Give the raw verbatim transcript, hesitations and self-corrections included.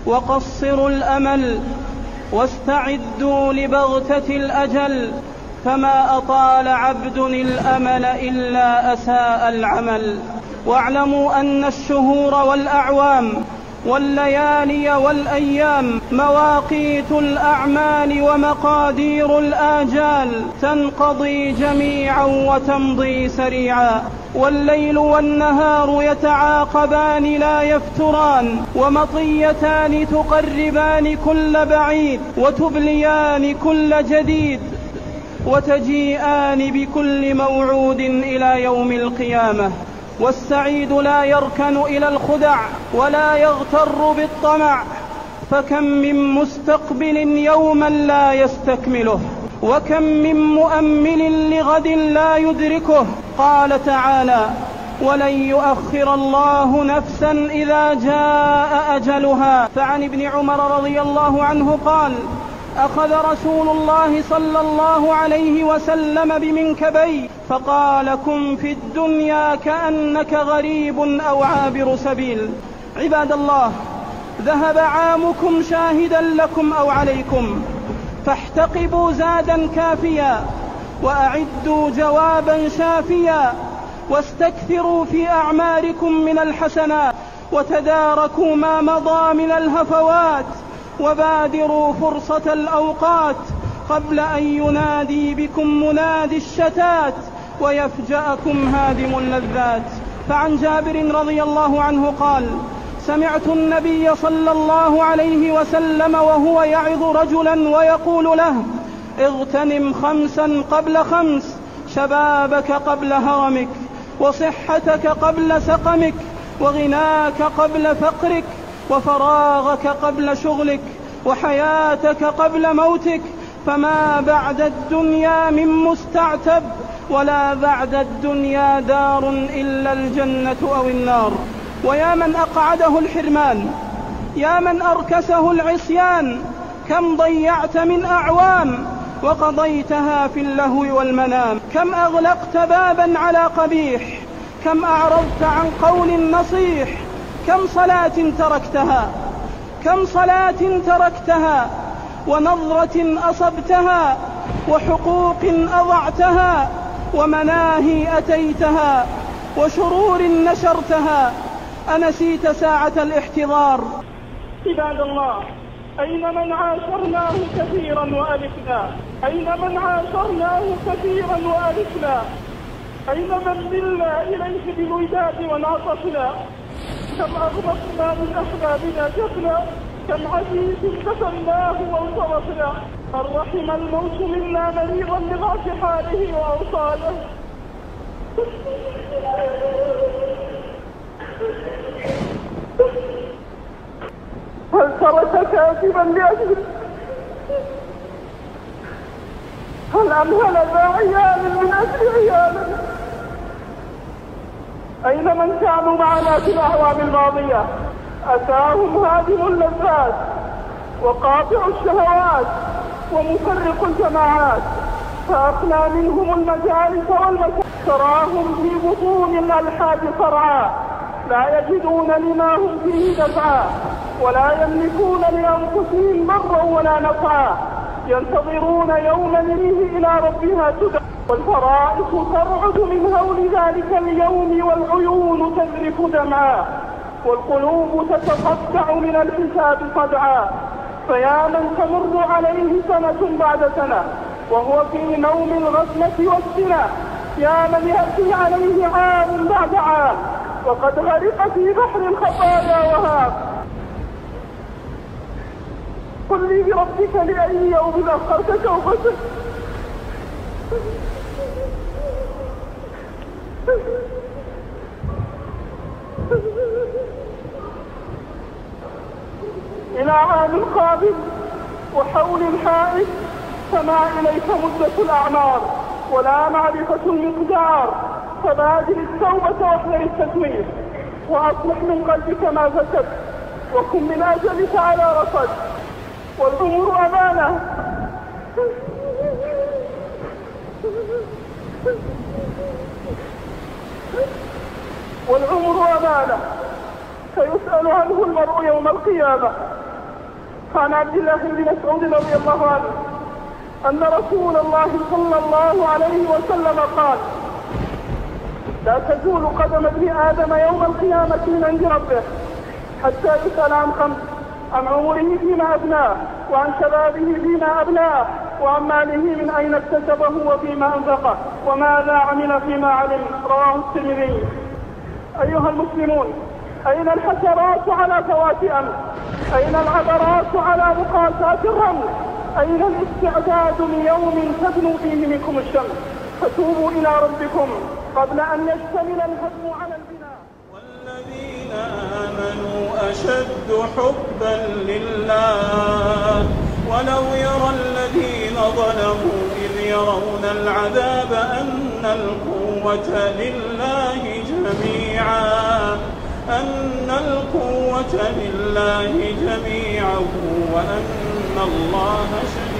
وقصروا الأمل واستعدوا لبغتة الأجل، فما أطال عبد الأمل إلا أساء العمل. واعلموا أن الشهور والأعوام والليالي والأيام مواقيت الأعمال ومقادير الآجال، تنقضي جميعا وتمضي سريعا، والليل والنهار يتعاقبان لا يفتران، ومطيتان تقربان كل بعيد وتبليان كل جديد، وتجيئان بكل موعود إلى يوم القيامة. والسعيد لا يركن إلى الخدع ولا يغتر بالطمع، فكم من مستقبل يوما لا يستكمله، وكم من مؤمل لغد لا يدركه. قال تعالى: ولن يؤخر الله نفسا إذا جاء أجلها. فعن ابن عمر رضي الله عنه قال: أخذ رسول الله صلى الله عليه وسلم بمنكبي فقال: كن في الدنيا كأنك غريب أو عابر سبيل. عباد الله، ذهب عامكم شاهدا لكم أو عليكم، فاحتقبوا زادا كافيا، وأعدوا جوابا شافيا، واستكثروا في أعماركم من الحسنات، وتداركوا ما مضى من الهفوات، وبادروا فرصة الأوقات قبل أن ينادي بكم منادي الشتات ويفجأكم هادم اللذات. فعن جابر رضي الله عنه قال: سمعت النبي صلى الله عليه وسلم وهو يعظ رجلا ويقول له: اغتنم خمسا قبل خمس، شبابك قبل هرمك، وصحتك قبل سقمك، وغناك قبل فقرك، وفراغك قبل شغلك، وحياتك قبل موتك، فما بعد الدنيا من مستعتب، ولا بعد الدنيا دار إلا الجنة أو النار. ويا من أقعده الحرمان، يا من أركسه العصيان، كم ضيعت من أعوام وقضيتها في اللهو والمنام، كم أغلقت بابا على قبيح، كم أعرضت عن قول نصيح، كم صلاة تركتها، كم صلاة تركتها، ونظرة أصبتها، وحقوق أضعتها، ومناهي أتيتها، وشرور نشرتها. أنسيت ساعة الاحتضار؟ عباد الله، أين من عاشرناه كثيرا وألفنا؟ أين من عاشرناه كثيرا وألفنا؟ أين من ملنا إليه بالوداد ونعطفنا؟ كم أغمقنا من أحبابنا جفنا، كم عزيز كفلناه وانصرفنا. هل رحم الموت منا مريضا لضعف حاله وأوصاله؟ هل ترك كاتبا لأجله؟ هل أمهل ذا عيال من أجل عياله؟ أين من كانوا معنا في الأعوام الماضية؟ أتاهم هادم اللذات وقاطع الشهوات ومفرق الجماعات، فأخلى منهم المجالس والمكان، تراهم في بطون الألحاد صرعا، لا يجدون لما هم فيه دفعا، ولا يملكون لأنفسهم ضرا ولا نفعا، ينتظرون يوما إليه إلى ربها تدعى، والفرائص ترعد من هول ذلك اليوم، والعيون تذرف دمعا، والقلوب تتقطع من الحساب صدعا. فيا من تمر عليه سنة بعد سنة وهو في نوم الغفلة والسنة، يا من يأتي عليه عام بعد عام وقد غرق في بحر الخطايا وهاب. قل لي بربك لأي يوم أخرت توبتك؟ إلى عام قادم وحول حائل، فما إليك مدة الأعمار ولا معرفة المقدار، فبادر التوبة واحذر التسويف، وأصلح من قلبك ما فسد، وكن من أجلك على رصد، والأمور أمانة. والعمر أمانة، فيسأل عنه المرء يوم القيامة، عن عبد الله بن مسعود رضي الله عنه أن رسول الله صلى الله عليه وسلم قال: لا تزول قدم ابن آدم يوم القيامة من عند ربه حتى يسأل عن خمس: عن عمره فيما أبناه، وعن شبابه فيما أبلاه، وعن ماله من أين اكتسبه وفيما أنفقه، وماذا عمل فيما علم. رواه الترمذي. أيها المسلمون، أين الحسرات على فوات أمر؟ أين العبرات على مقاسات الرمل؟ أين الاستعداد ليوم تدنو فيه منكم الشمس؟ فتوبوا إلى ربكم قبل أن يشتمل الهدم على البناء. والذين آمنوا أشد حبا لله ولو يرى الذين ظلموا إذ يرون العذاب أن القوة لله جميعا أن القوة لله جميعا وأن الله شديد